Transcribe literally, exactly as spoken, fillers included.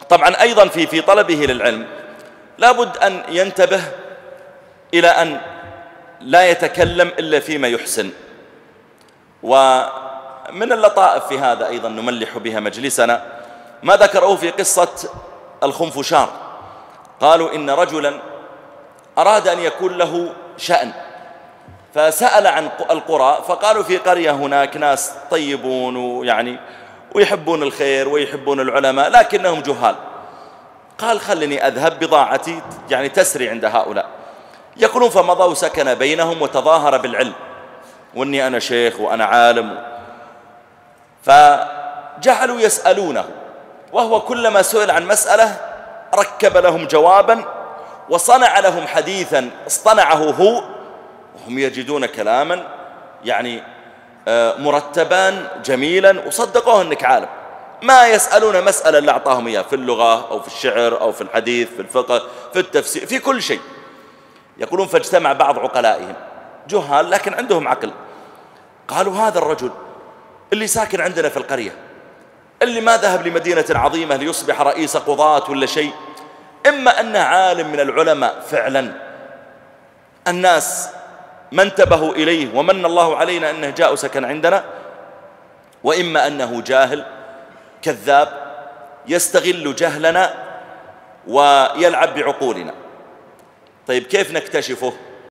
طبعا أيضا في في طلبه للعلم لابد أن ينتبه إلى أن لا يتكلم إلا فيما يحسن. ومن اللطائف في هذا أيضا نملح بها مجلسنا ما ذكروه في قصة الخنفشار. قالوا إن رجلا أراد أن يكون له شأن فسأل عن القرى، فقالوا في قرية هناك ناس طيبون ويعني ويحبون الخير ويحبون العلماء لكنهم جهال. قال خلني أذهب، بضاعتي يعني تسري عند هؤلاء. يقولون فمضى وسكن بينهم وتظاهر بالعلم وإني أنا شيخ وأنا عالم، فجعلوا يسألونه وهو كلما سئل عن مسألة ركب لهم جوابا وصنع لهم حديثا اصطنعه هو وهم يجدون كلاما يعني مرتبا جميلا وصدقوه أنك عالم. ما يسألون مسألة اللي أعطاهم إياه في اللغة أو في الشعر أو في الحديث في الفقه في التفسير في كل شيء. يقولون فاجتمع بعض عقلائهم جهال لكن عندهم عقل، قالوا هذا الرجل اللي ساكن عندنا في القرية اللي ما ذهب لمدينة عظيمة ليصبح رئيس قضاة ولا شيء، إما أنه عالم من العلماء فعلا الناس ما انتبهوا إليه ومن الله علينا أنه جاء وسكن عندنا، وإما أنه جاهل كذاب يستغل جهلنا ويلعب بعقولنا. طيب كيف نكتشفه؟